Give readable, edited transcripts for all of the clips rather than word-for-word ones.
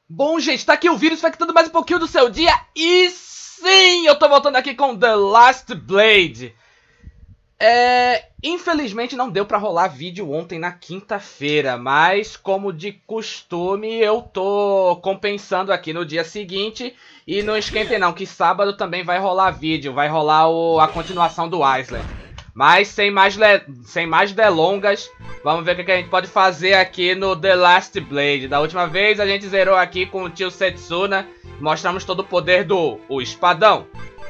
Bom, gente, tá aqui o vírus infectando mais um pouquinho do seu dia. E sim, eu tô voltando aqui com The Last Blade. Infelizmente não deu pra rolar vídeo ontem na quinta-feira, mas como de costume eu tô compensando aqui no dia seguinte. E não esquentem não, que sábado também vai rolar vídeo, vai rolar a continuação do Island. Mas sem mais delongas, vamos ver o que a gente pode fazer aqui no The Last Blade. Da última vez a gente zerou aqui com o tio Setsuna, mostramos todo o poder do espadão.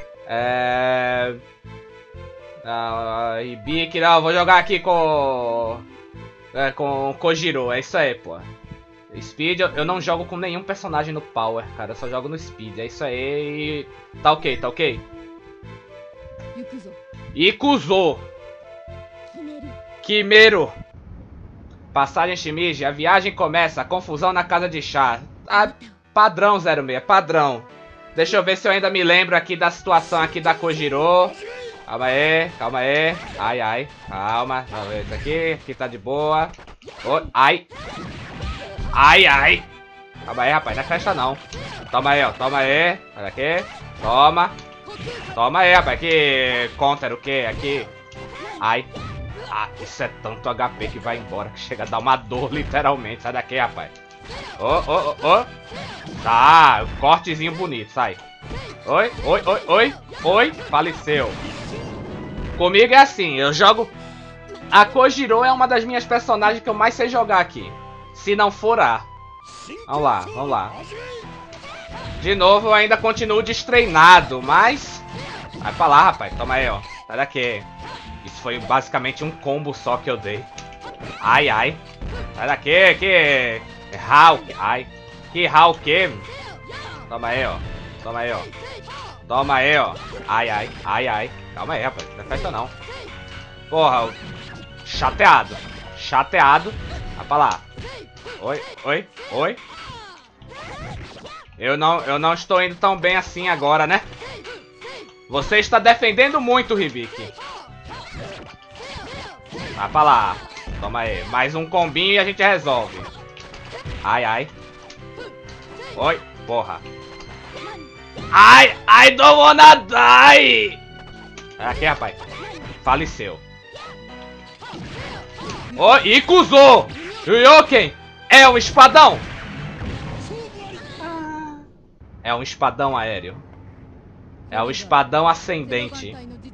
Hibiki, não, vou jogar aqui com Kojiro, é isso aí, pô. Speed, eu não jogo com nenhum personagem no Power, cara, eu só jogo no Speed, é isso aí. Tá ok, tá ok. Ikuzo Kimeru. Passagem Shimizu, a viagem começa, a confusão na casa de chá. Padrão 06, padrão. Deixa eu ver se eu ainda me lembro aqui da situação aqui da Kojiro. Calma aí, calma aí. Ai, ai, calma. Vamos ver isso aqui tá de boa. Oh, ai. Ai, ai. Calma aí, rapaz, não é festa não. Toma aí, ó, toma aí. Olha aqui, toma. Toma aí, rapaz, aqui. Counter o que aqui? Ai. Isso é tanto HP que vai embora, que chega a dar uma dor, literalmente. Sai daqui, rapaz. Tá, cortezinho bonito, sai. Oi, oi, oi, oi. Oi, faleceu. Comigo é assim, eu jogo... A Kojiro é uma das minhas personagens que eu mais sei jogar aqui. Se não for a... Vamos lá, vamos lá. De novo, eu ainda continuo destreinado, mas... Vai pra lá, rapaz. Toma aí, ó. Sai daqui. Isso foi basicamente um combo só que eu dei. Ai, ai. Sai daqui, que... Hulk. Ai. Que Hulk. Toma aí, ó. Toma aí, ó. Toma aí, ó. Ai, ai. Ai, ai. Calma aí, rapaz. Não é festa, não. Porra. Chateado. Chateado. Vai pra lá. Oi, oi, oi. Eu não estou indo tão bem assim agora, né? Você está defendendo muito, Hibiki. Vai pra lá. Toma aí. Mais um combinho e a gente resolve. Ai, ai. Oi, porra. Ai, I don't wanna die. Aqui, rapaz. Faleceu. Oi, Ikuzo. Ryoken. É um espadão. É um espadão aéreo. É o espadão ascendente.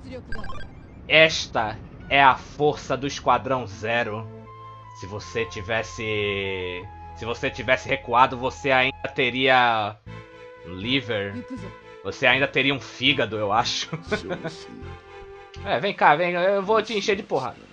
Esta é a força do Esquadrão Zero. Se você tivesse recuado, você ainda teria liver. Você ainda teria um fígado, eu acho. Vem cá, vem. Eu vou te encher de porrada.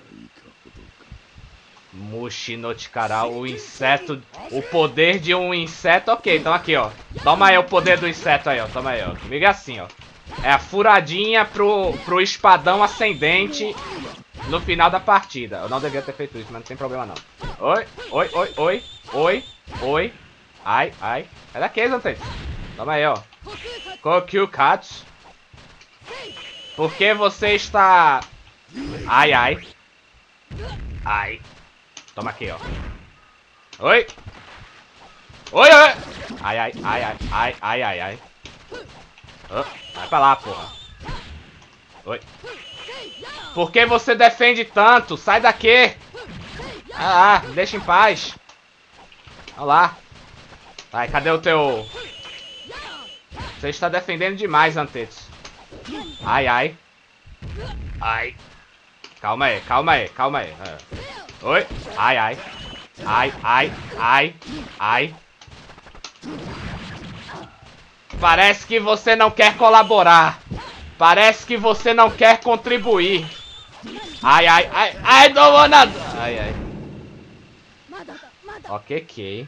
Mushi no Chikara, o inseto. O poder de um inseto. Ok, então aqui, ó. Toma aí o poder do inseto aí, ó. Toma aí, ó. Comigo é assim, ó. É a furadinha pro espadão ascendente no final da partida. Eu não devia ter feito isso, mas não tem problema não. Oi, oi, oi, oi. Oi, oi. Ai, ai. É daqui, Zantei. Toma aí, ó. Kokyu Katsu. Por que você está... Ai, ai. Ai. Toma aqui, ó. Oi. Oi, oi. Ai, ai, ai, ai, ai, ai, ai, ai. Vai pra lá, porra. Oi. Por que você defende tanto? Sai daqui. Me deixa em paz. Olha lá. Vai, cadê o teu... Você está defendendo demais, Antetsu. Ai, ai. Ai. Calma aí, calma aí, calma aí. Oi. Ai, ai. Ai, ai, ai, ai. Parece que você não quer colaborar. Parece que você não quer contribuir. Ai, ai, ai. Ai, don't wanna... Ai, ai. Ok.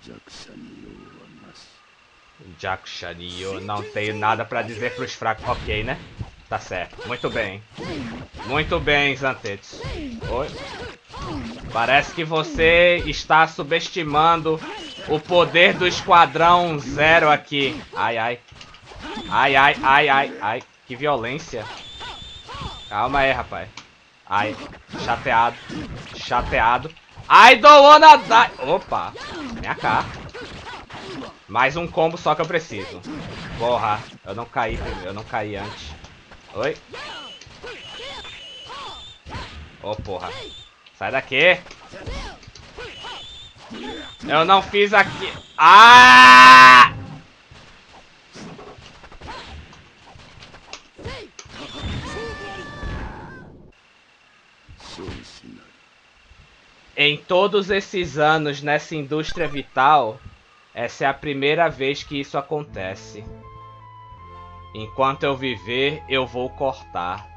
Jakushanio. Não tenho nada pra dizer pros fracos. Ok, né? Tá certo. Muito bem. Muito bem, Zantetsu. Oi. Parece que você está subestimando o poder do Esquadrão Zero aqui. Ai, ai. Ai, ai, ai, ai, ai. Que violência. Calma aí, rapaz. Ai. Chateado. Chateado. I don't wanna die. Opa. Vem cá. Mais um combo só que eu preciso. Porra, eu não caí primeiro, eu não caí antes. Oi? Ô, porra. Sai daqui. Eu não fiz aqui. Ah! Em todos esses anos nessa indústria vital, essa é a primeira vez que isso acontece. Enquanto eu viver, eu vou cortar.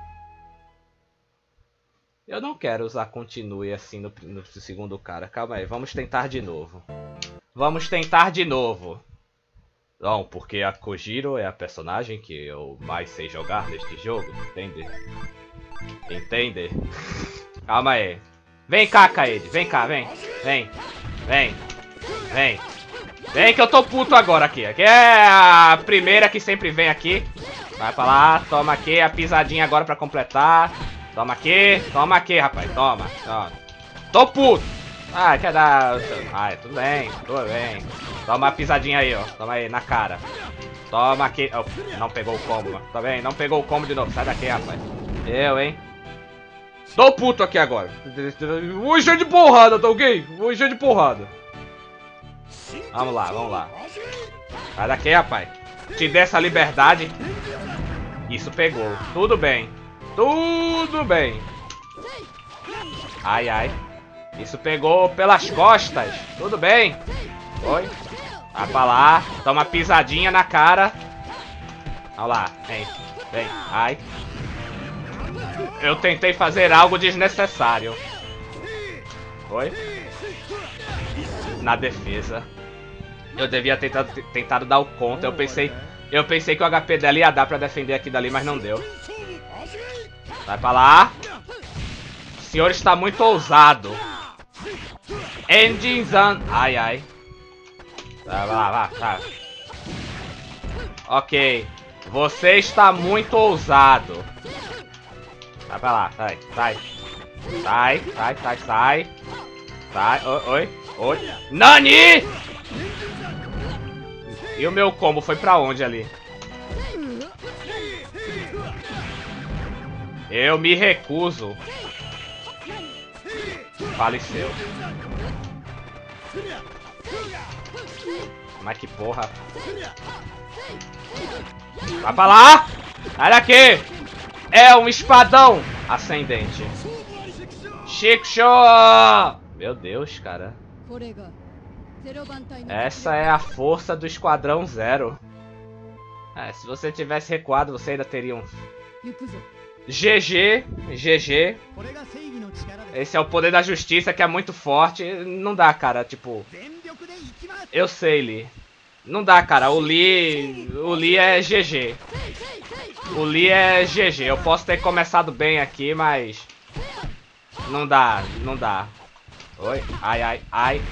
Eu não quero usar continue assim no segundo cara. Calma aí, vamos tentar de novo. Vamos tentar de novo. Não, porque a Kojiro é a personagem que eu mais sei jogar neste jogo. Entende? Entende? Calma aí. Vem cá, Kaede. Vem cá, vem. Vem. Vem. Vem. Vem que eu tô puto agora aqui. Aqui é a primeira que sempre vem aqui. Vai pra lá. Toma aqui a pisadinha agora pra completar. Toma aqui, rapaz. Toma. Toma. Tô puto. Ah, quer dar... Ah, tudo bem. Tudo bem. Toma a pisadinha aí, ó. Toma aí, na cara. Toma aqui. Oh, não pegou o combo. Tá bem? Não pegou o combo de novo. Sai daqui, rapaz. Eu, hein. Tô puto aqui agora. Vou encher de porrada, tá ok? Vou encher de porrada. Vamos lá, vamos lá. Sai daqui, rapaz. Te dê essa liberdade. Isso pegou. Tudo bem. Tudo bem. Ai, ai. Isso pegou pelas costas. Tudo bem. Oi. Vai pra lá. Toma pisadinha na cara. Olha lá. Vem. Vem. Ai. Eu tentei fazer algo desnecessário. Oi? Na defesa. Eu devia ter tentado dar o contra. Eu pensei que o HP dela ia dar pra defender aqui dali, mas não deu. Vai pra lá. O senhor está muito ousado. Engines on... Ai, ai. Vai lá, vai. Ok. Você está muito ousado. Vai pra lá, sai, sai. Sai, sai, sai, sai. Sai, oi, oi. Nani! E o meu combo foi pra onde ali? Eu me recuso. Faleceu. Mas que porra. Vai pra lá! Sai daqui! É um espadão ascendente. Shikusho! Meu Deus, cara. Essa é a força do Esquadrão Zero. É, se você tivesse recuado, você ainda teria um... GG, GG. Esse é o poder da justiça que é muito forte. Não dá, cara, tipo... Eu sei, Lee. Não dá, cara. O Lee é GG. O Lee é GG. Eu posso ter começado bem aqui, mas... Não dá, não dá. Oi. Ai, ai, ai.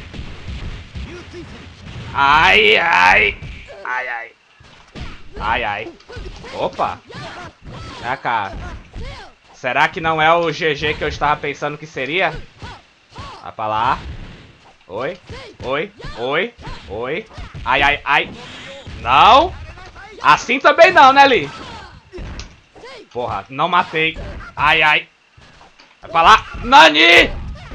Ai, ai. Ai, ai. Ai, ai. Opa. Vem cá. Será que não é o GG que eu estava pensando que seria? Vai pra lá. Oi. Oi. Oi. Oi. Ai, ai, ai. Não. Assim também não, né, Lee? Porra, não matei. Ai, ai. Vai pra lá. Nani!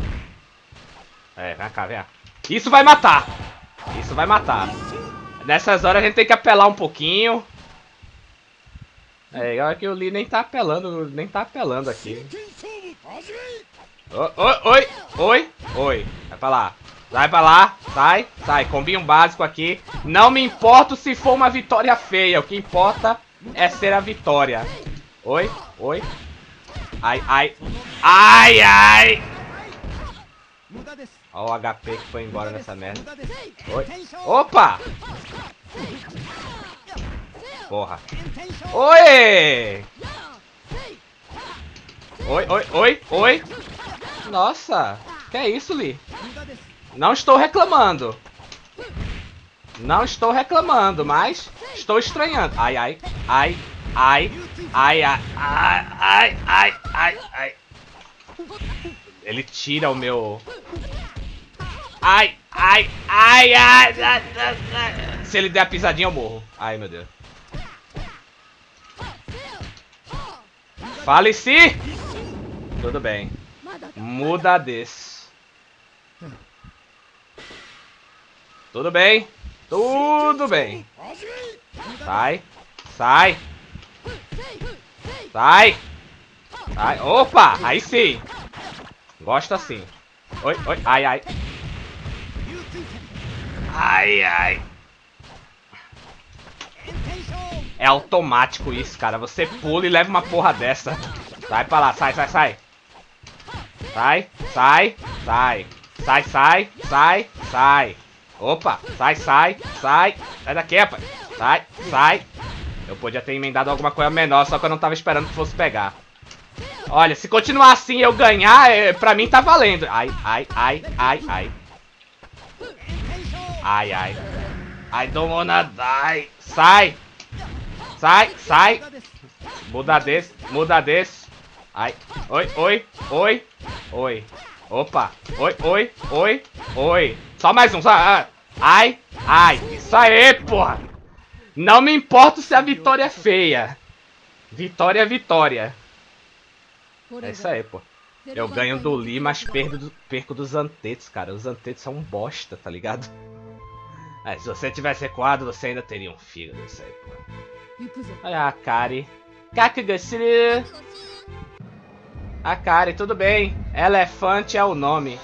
É, vem cá, vem. Isso vai matar. Isso vai matar. Nessas horas a gente tem que apelar um pouquinho. É, agora que o Lee nem tá apelando aqui. Oi, oi, oi, oi. Vai pra lá. Vai pra lá, sai, sai. Combinho básico aqui. Não me importo se for uma vitória feia. O que importa é ser a vitória. Oi, oi. Ai, ai. Ai, ai. Olha o HP que foi embora nessa merda. Oi. Opa! Porra. Oi! Oi, oi, oi, oi. Nossa. Que é isso, Lee? Não estou reclamando. Não estou reclamando, mas estou estranhando. Ai, ai, ai, ai, ai, ai, ai, ai, ai, ai. Ele tira o meu... Ai, ai, ai, ai, ai, ai. Se ele der a pisadinha, eu morro. Ai, meu Deus. Faleci! Tudo bem. Muda desse. Tudo bem. Tudo bem. Sai. Sai. Sai. Sai. Opa! Aí sim. Gosto assim. Oi, oi. Ai, ai. Ai, ai. É automático isso, cara. Você pula e leva uma porra dessa. Sai pra lá. Sai, sai, sai. Sai, sai, sai. Sai, sai, sai, sai. Opa. Sai, sai, sai. Sai daqui, rapaz. Sai, sai. Eu podia ter emendado alguma coisa menor, só que eu não tava esperando que fosse pegar. Olha, se continuar assim e eu ganhar, pra mim tá valendo. Ai, ai, ai, ai, ai. Ai, ai. I don't wanna die. Sai. Sai, sai. Muda desse, muda desse. Ai. Oi, oi, oi, oi. Opa. Oi, oi, oi, oi. Só mais um, só. Ai, ai. Isso aí, porra. Não me importa se a vitória é feia. Vitória é vitória. É isso aí, pô. Eu ganho do Lee, mas perco dos Antetos, cara. Os Antetos são um bosta, tá ligado? Se você tivesse recuado, você ainda teria um fígado, isso aí, pô. Olha a Akari. Kakugashiri. Akari, tudo bem. Elefante é o nome.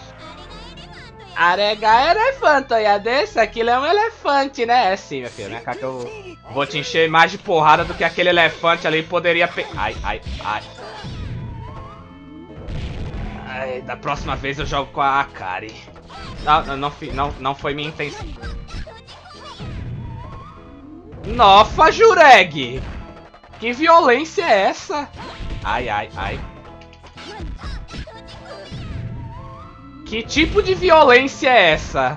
Arega elefante, olha desse. Aquilo é um elefante, né? É sim, minha filha. Minha cara que eu vou te encher mais de porrada do que aquele elefante ali poderia Ai, ai, ai. Ai, da próxima vez eu jogo com a Akari. Não foi minha intenção. Nossa, Jureg! Que violência é essa? Ai, ai, ai. Que tipo de violência é essa?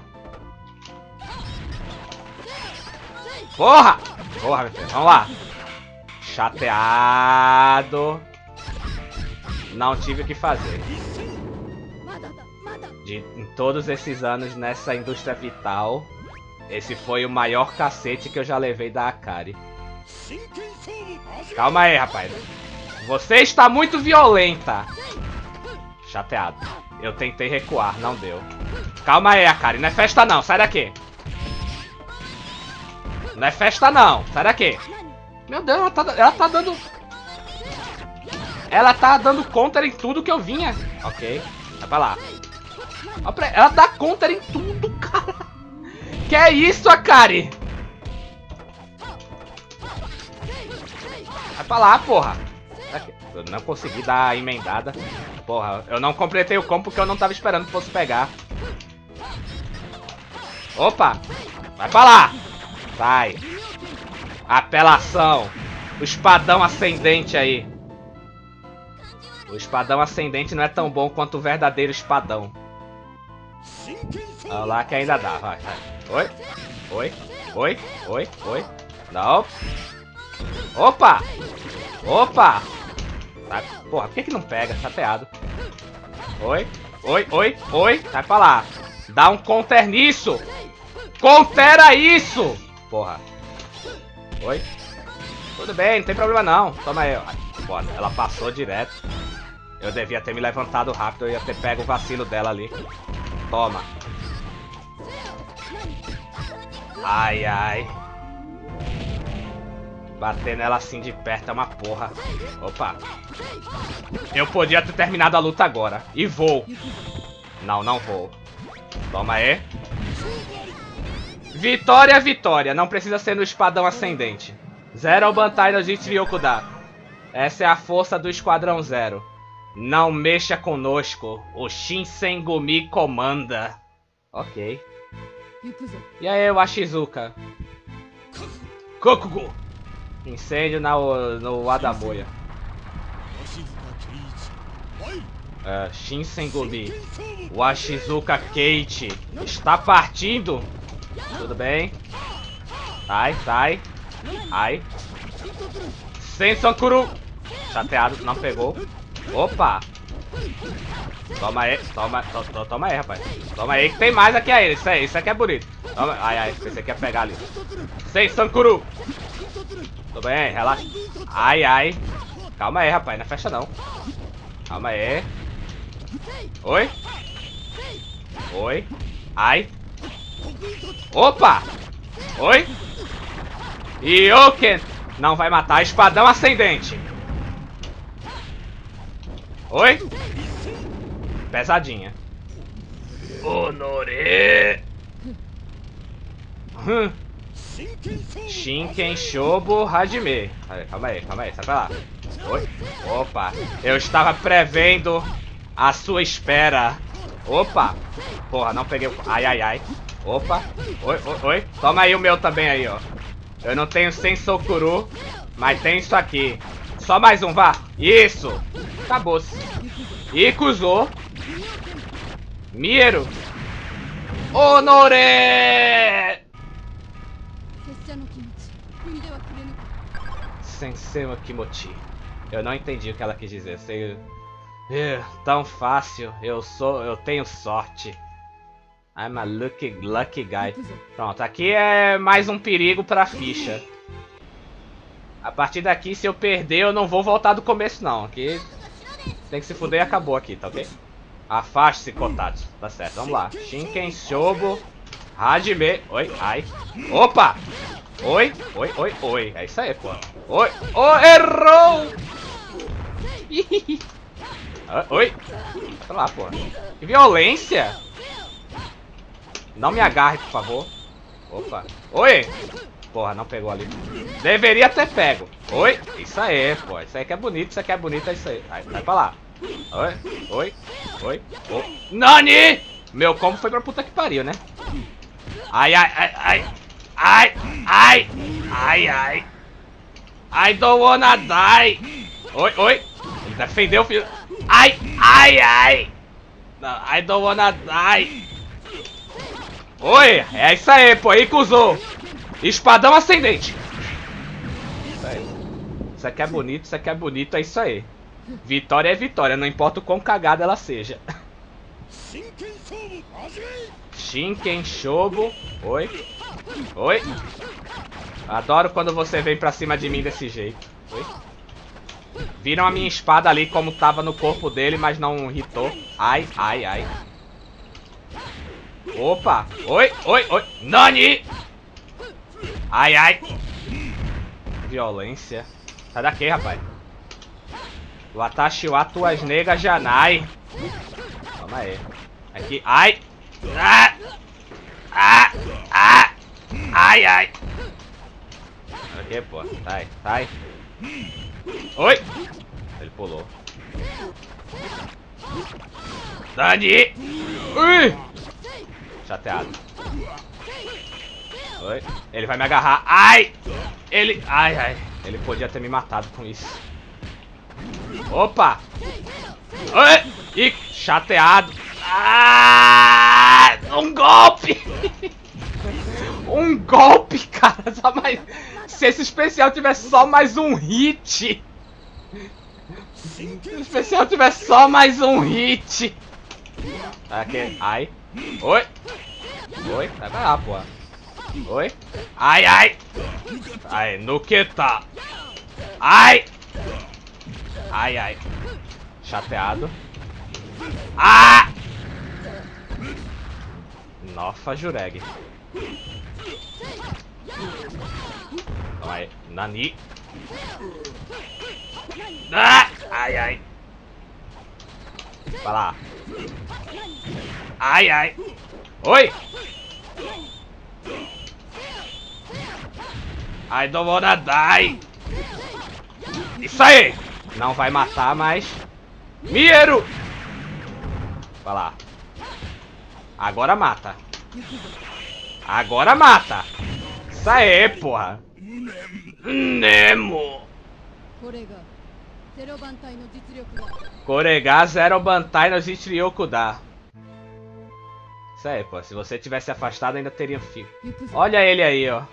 Porra! Porra, meu filho. Vamos lá. Chateado. Não tive o que fazer. Em todos esses anos nessa indústria vital, esse foi o maior cacete que eu já levei da Akari. Calma aí, rapaz. Você está muito violenta. Chateado. Eu tentei recuar, não deu. Calma aí, Akari. Não é festa não, sai daqui. Não é festa não, sai daqui. Meu Deus, ela tá dando... Ela tá dando counter em tudo que eu vinha. Ok, vai pra lá. Ela dá counter em tudo, cara. Que é isso, Akari? Vai pra lá, porra. Eu não consegui dar a emendada. Porra, eu não completei o combo porque eu não tava esperando que fosse pegar. Opa. Vai pra lá. Sai. Apelação. O espadão ascendente aí. O espadão ascendente não é tão bom quanto o verdadeiro espadão. Olha lá que ainda dá, vai, vai. Oi, oi, oi, oi, oi. Não. Opa! Opa! Tá, porra, por que não pega? Chateado. Oi, oi, oi, oi. Vai pra lá. Dá um counter nisso. Countera isso! Porra. Oi. Tudo bem, não tem problema não. Toma aí, ó. Bora, ela passou direto. Eu devia ter me levantado rápido, eu ia ter pego o vacilo dela ali. Toma. Ai, ai. Bater nela assim de perto é uma porra. Opa. Eu podia ter terminado a luta agora. E vou. Não, não vou. Toma aí. Vitória, vitória. Não precisa ser no espadão ascendente. Zero ao Bantai no Jitsu Yokuda. Essa é a força do Esquadrão Zero. Não mexa conosco. O Shinsengumi comanda. Ok. E aí, o Ashizuka? Kokugo! Incêndio no Adamoya. Shinsengumi. O Ashizuka Keiichi está partindo. Tudo bem. Sai, sai. Ai. Sensonkuru. Chateado, não pegou. Opa. Toma aí, toma aí, rapaz. Toma aí que tem mais aqui aí. Isso aqui é bonito. Toma. Ai, pensei que ia pegar ali. Sem Sankuru. Tudo bem, relaxa. Ai. Calma aí, rapaz, não fecha não. Calma aí. Oi. Ai. Opa. Oi. Yoken. Não vai matar. Espadão ascendente. Oi. Pesadinha. Honore. Shinken Shobo Hajime. Calma aí, sai pra lá. Oi. Opa. Eu estava prevendo a sua espera. Opa. Porra, não peguei o... Ai. Opa. Oi. Toma aí o meu também aí, ó. Eu não tenho Sensokuru, mas tem isso aqui. Só mais um, vá. Isso. Acabou-se. Ikuzo. Mieru. Honore. Sensei no Kimochi. Eu não entendi o que ela quis dizer. Sei... tão fácil. Eu tenho sorte. I'm a lucky guy. Pronto, aqui é mais um perigo pra ficha. A partir daqui, se eu perder, eu não vou voltar do começo não. Aqui tem que se fuder e acabou aqui, tá ok? Afaste-se, Kotatsu. Tá certo, vamos lá. Shinken Shobo Hajime. Oi, ai. Opa! Oi. É isso aí, pô. Oi. Errou! Oi. Sei lá, pô. Que violência! Não me agarre, por favor. Opa. Oi! Porra, não pegou ali. Deveria ter pego. Oi. Isso aí, pô. Isso aí que é bonito, é isso aí. Vai pra lá. Oi. Nani! Meu combo foi pra puta que pariu, né? Ai. I don't wanna die. Oi. Ele defendeu o filho. Ai. Não, I don't wanna die. Oi, é isso aí, pô. Ikuzo. Espadão ascendente. Isso aí. Isso aqui é bonito, é isso aí. Vitória é vitória, não importa o quão cagada ela seja. Shinken Shobo. Oi. Adoro quando você vem pra cima de mim desse jeito. Oi. Viram a minha espada ali como tava no corpo dele, mas não hitou. Ai. Opa. Oi. Nani. Ai. Violência. Sai daqui, rapaz. Watashi wa tuas negas janai. Calma aí. Aqui. Ai. Ai. Aqui, pô. Sai. Oi. Ele pulou. Dani. Ui. Chateado. Oi. Ele vai me agarrar. Ai. Ai. Ele podia ter me matado com isso. Opa. Oi. Ih, chateado. Um golpe. Um golpe, cara. Só mais... Se esse especial tivesse só mais um hit. Se o especial tivesse só mais um hit. Aqui. Ai. Oi. Vai pra lá, pô. Oi. Ai. Ai, no que tá? Ai. Chateado. Nossa, Jureg. Vai, Nani. Ai. Vai lá. Ai. Oi. I don't wanna die. Isso aí. Não vai matar, mas... Mieru. Vai lá. Agora mata. Isso aí, porra. Nemo. Korega Zero Bantai no Jichiryoku da. Isso aí, pô. Se você tivesse afastado, ainda teria fio. Olha ele aí, ó.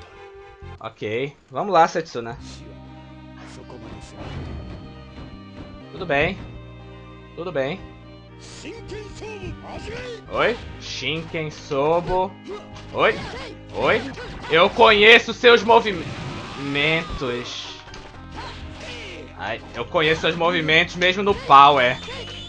Ok. Vamos lá, Setsuna. Tudo bem. Tudo bem. Oi? Shinken Sobo. Oi? Oi? Eu conheço seus movimentos. Ai, eu conheço seus movimentos mesmo no Power.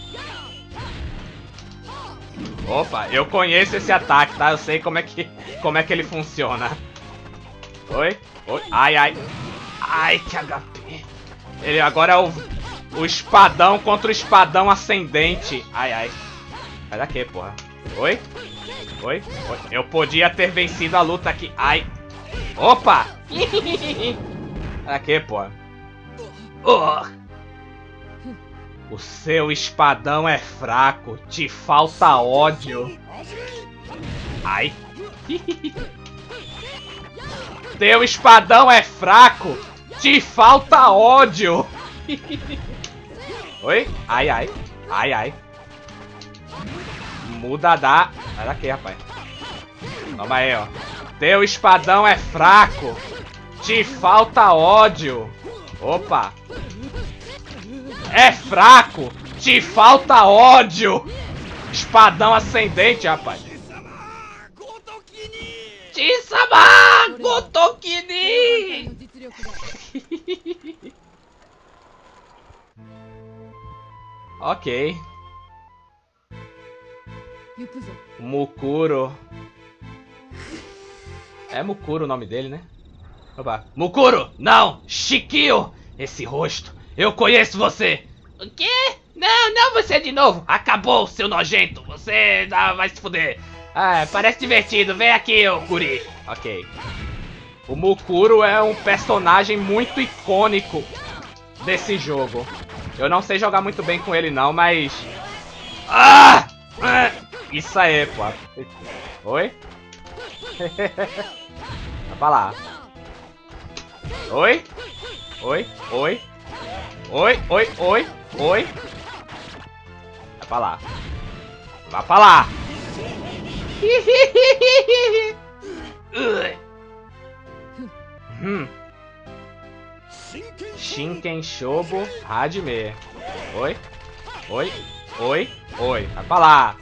Opa, eu conheço esse ataque, tá? Eu sei como é que ele funciona. Oi? Oi? Ai, ai. Ai, que HP. Ele agora é o espadão contra o espadão ascendente. Ai, ai. Sai daqui, porra. Oi? Oi? Oi? Eu podia ter vencido a luta aqui. Ai. Opa! Sai daqui, porra. O seu espadão é fraco. Te falta ódio. Ai. Teu espadão é fraco. Te falta ódio. Oi? Ai, ai. Ai, ai. Muda da... Sai daqui, rapaz. Toma aí, ó. Teu espadão é fraco. Te falta ódio. Opa. É fraco. Te falta ódio. Espadão ascendente, rapaz. Chisama Gotokini. Ok. Mukuro. É Mukuro o nome dele, né? Opa. Mukuro! Não! Shikio! Esse rosto! Eu conheço você! O quê? Não, não você de novo! Acabou, seu nojento! Você vai se fuder! Ah, parece divertido. Vem aqui, ô Kuri. Ok. O Mukuro é um personagem muito icônico desse jogo. Eu não sei jogar muito bem com ele não, mas... Ah! Isso aí, pô. Oi? Vai pra lá. Oi? Oi? Oi? Oi? Oi? Oi? Oi? Vai pra lá. Vai pra lá. Shinken Shobo Hajime. Oi? Oi? Oi? Oi? Vai pra lá.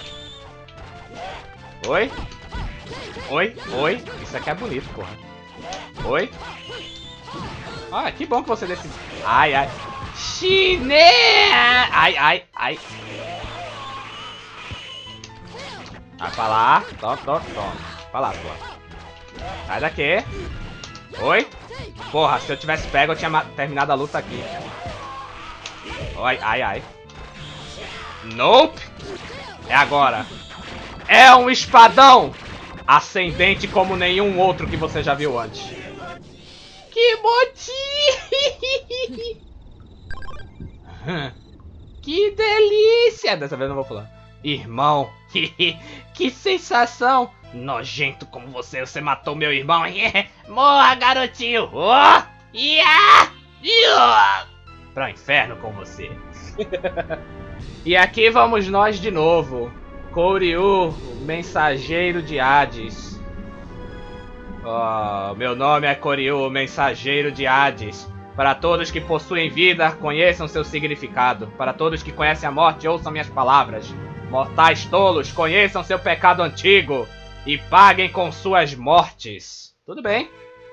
Oi? Oi? Oi? Isso aqui é bonito, porra. Oi? Ah, que bom que você decidiu. Ai, ai. Chine! Ai, ai, ai. Vai pra lá. Toma, toma, toma. Vai lá, porra. Sai daqui. Oi? Porra, se eu tivesse pego, eu tinha terminado a luta aqui. Oi, ai, ai. Nope. É agora. É um espadão ascendente como nenhum outro que você já viu antes. Que motivo! Que delícia! Dessa vez eu não vou pular. Irmão, que sensação! Nojento como você matou meu irmão. Morra, garotinho! Oh! Pra inferno com você. E aqui vamos nós de novo. Koryu, o mensageiro de Hades. Oh, meu nome é Koryu, o mensageiro de Hades. Para todos que possuem vida, conheçam seu significado. Para todos que conhecem a morte, ouçam minhas palavras. Mortais tolos, conheçam seu pecado antigo e paguem com suas mortes. Tudo bem.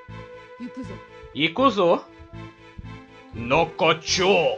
Ikuzo. Nokocho.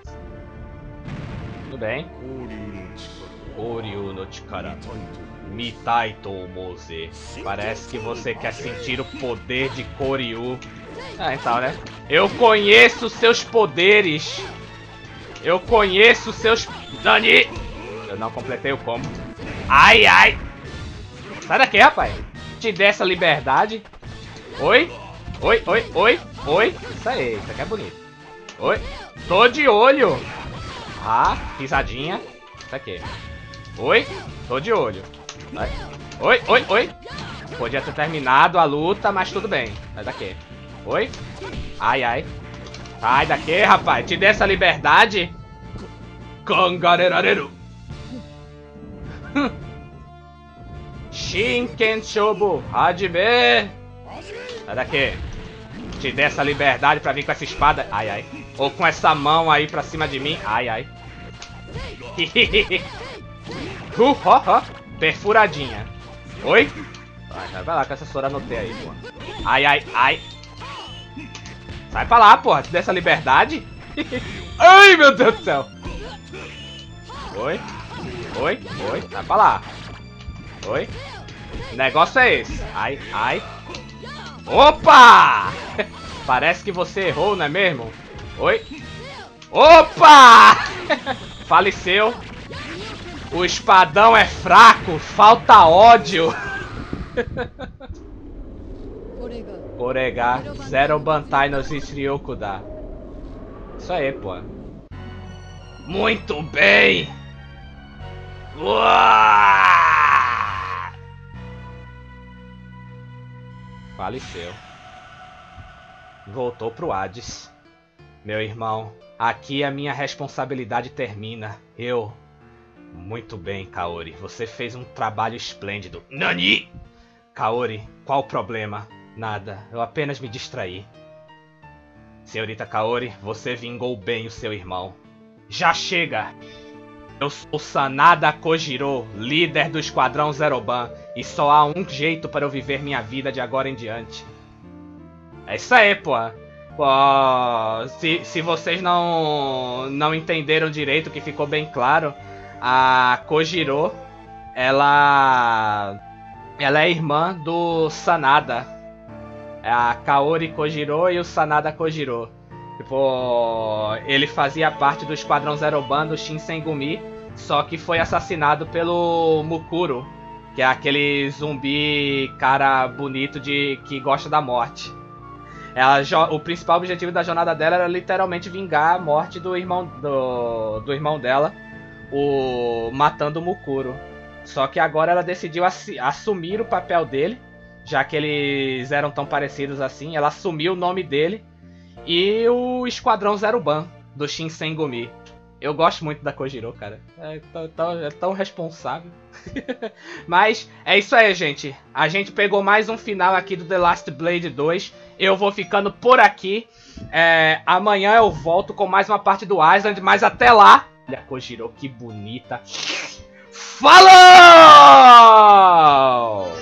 Tudo bem. Koryu no Chikara. Mitai Tomoze. Parece que você quer sentir o poder de Koryu. Ah, então, né? Eu conheço seus poderes. Eu conheço seus... Dani! Eu não completei o combo. Ai, ai! Sai daqui, rapaz. Te dê essa liberdade. Oi? Oi, oi, oi, oi. Isso aí, isso aqui é bonito. Oi? Tô de olho. Ah, pisadinha. Isso aqui. Oi? Tô de olho. Vai. Oi, oi, oi. Podia ter terminado a luta, mas tudo bem. Sai daqui. Oi? Ai, ai. Sai daqui, rapaz. Te dê essa liberdade. Kangarerareru. Shinken Shobu Hajime. Sai daqui. Te dei essa liberdade pra vir com essa espada. Ai, ai. Ou com essa mão aí pra cima de mim. Ai, ai. Perfuradinha. Oi? Vai lá com essa Sora no T aí, pô. Ai, ai, ai. Sai pra lá, porra. Te dei essa liberdade. Ai, meu Deus do céu. Oi? Oi? Oi? Sai pra lá. Oi? O negócio é esse. Ai, ai. Opa! Parece que você errou, não é mesmo? Oi? Opa! Faleceu. O espadão é fraco. Falta ódio. Korega. Zero Bantai no Shichiryokuda. Isso aí, pô. Muito bem! Uá! Faleceu. Voltou pro Hades. Meu irmão, aqui a minha responsabilidade termina. Muito bem, Kaori. Você fez um trabalho esplêndido. Nani! Kaori, qual o problema? Nada, eu apenas me distraí. Senhorita Kaori, você vingou bem o seu irmão. Já chega! Eu sou Sanada Kojiro, líder do Esquadrão Zeroban, e só há um jeito para eu viver minha vida de agora em diante. É isso aí, pô. Se vocês não entenderam direito, que ficou bem claro, a Kojiro, ela é irmã do Sanada. É a Kaori Kojiro e o Sanada Kojiro. Tipo, ele fazia parte do Esquadrão Zeroban do Shinsengumi, só que foi assassinado pelo Mukuro, que é aquele zumbi cara bonito que gosta da morte. O principal objetivo da jornada dela era literalmente vingar a morte do irmão dela, matando o Mukuro. Só que agora ela decidiu assumir o papel dele, já que eles eram tão parecidos assim. Ela assumiu o nome dele e o Esquadrão Zeroban do Shinsengumi. Eu gosto muito da Kojiro, cara. É tão responsável. Mas é isso aí, gente. A gente pegou mais um final aqui do The Last Blade 2. Eu vou ficando por aqui. Amanhã eu volto com mais uma parte do Island. Mas até lá... Olha a Kojiro, que bonita. Falou!